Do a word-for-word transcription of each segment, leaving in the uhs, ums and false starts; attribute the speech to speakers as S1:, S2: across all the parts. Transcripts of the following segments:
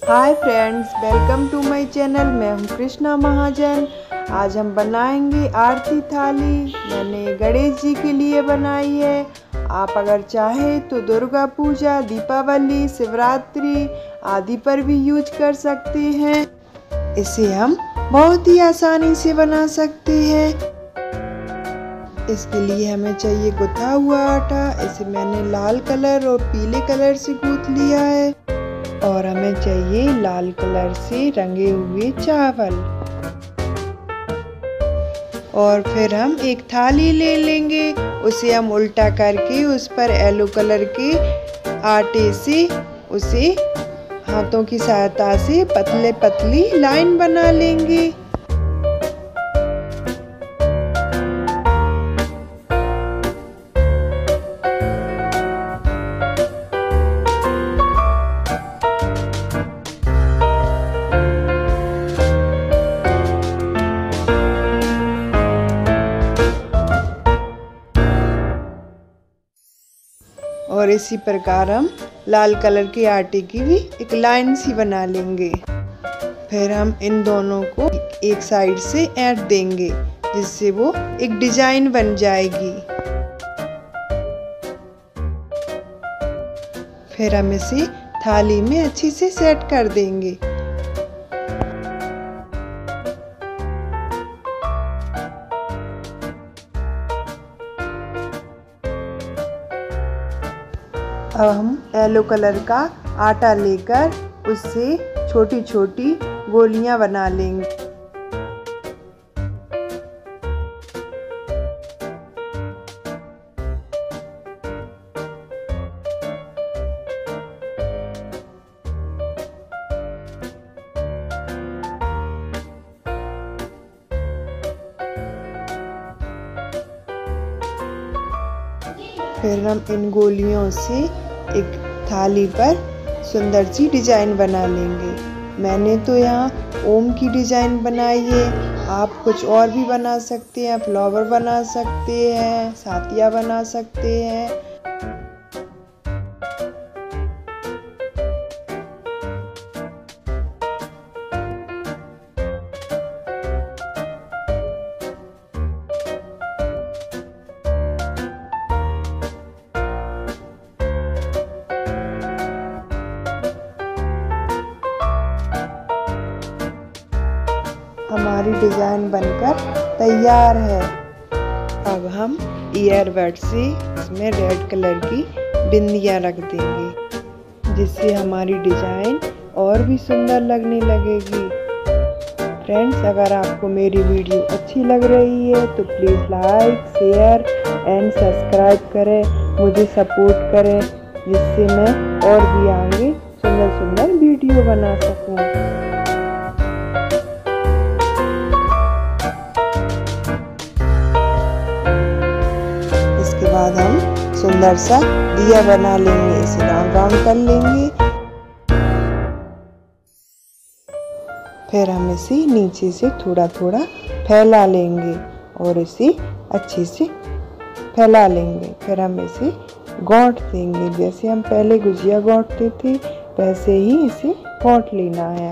S1: Hi friends, welcome to my channel. मैं हूं कृष्णा महाजन। आज हम बनाएंगे आरती थाली। मैंने गणेश जी के लिए बनाई है। आप अगर चाहें तो दुर्गा पूजा, दीपावली, शिवरात्रि आदि पर भी यूज कर सकते हैं। इसे हम बहुत ही आसानी से बना सकते हैं। इसके लिए हमें चाहिए गुथा हुआ आटा। इसे मैंने लाल कलर और पीले कलर से गूंथ लिया है। और हमें चाहिए लाल कलर से रंगे हुए चावल। और फिर हम एक थाली ले लेंगे। उसे हम उल्टा करके उस पर येलो कलर के आटे से उसे हाथों की सहायता से पतले पतली लाइन बना लेंगे। और इसी प्रकार हम लाल कलर के आटे की भी एक लाइन सी बना लेंगे। फिर हम इन दोनों को एक साइड से ऐंठ देंगे, जिससे वो एक डिजाइन बन जाएगी। फिर हम इसे थाली में अच्छी से सेट कर देंगे। अब हम येलो कलर का आटा लेकर उससे छोटी छोटी गोलियां बना लेंगे। फिर हम इन गोलियों से एक थाली पर सुंदर सी डिजाइन बना लेंगे। मैंने तो यहाँ ओम की डिजाइन बनाई है। आप कुछ और भी बना सकते हैं। फ्लावर बना सकते हैं, सातिया बना सकते हैं। हमारी डिजाइन बनकर तैयार है। अब हम ईयरबड से इसमें रेड कलर की बिंदियां रख देंगे, जिससे हमारी डिजाइन और भी सुंदर लगने लगेगी। फ्रेंड्स, अगर आपको मेरी वीडियो अच्छी लग रही है तो please like, share and subscribe करें, मुझे सपोर्ट करें, जिससे मैं और भी आगे सुंदर सुंदर वीडियो बना सकूं। इसके बाद हम सुंदर सा दिया बना लेंगे। इसे राउंड राउंड कर लेंगे। फिर हम इसे नीचे से थोड़ा थोड़ा फैला लेंगे और इसे अच्छे से फैला लेंगे। फिर हम इसे गांठ देंगे। जैसे हम पहले गुजिया गांठते थे वैसे ही इसे गांठ लेना है।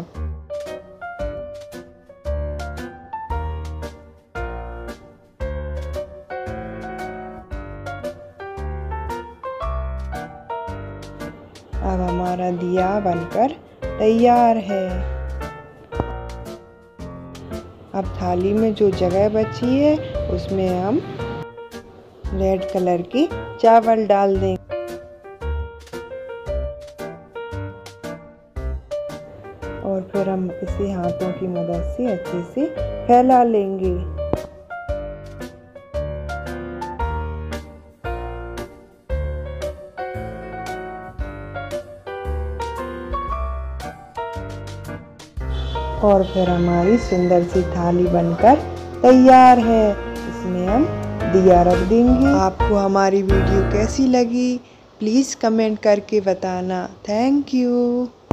S1: अब हमारा दिया बनकर तैयार है। अब थाली में जो जगह बची है उसमें हम रेड कलर के चावल डाल देंगे। और फिर हम इसे हाथों की मदद से अच्छे से फैला लेंगे। और फिर हमारी सुंदर सी थाली बनकर तैयार है। इसमें हम दिया रख देंगे। आपको हमारी वीडियो कैसी लगी प्लीज़ कमेंट करके बताना। Thank you.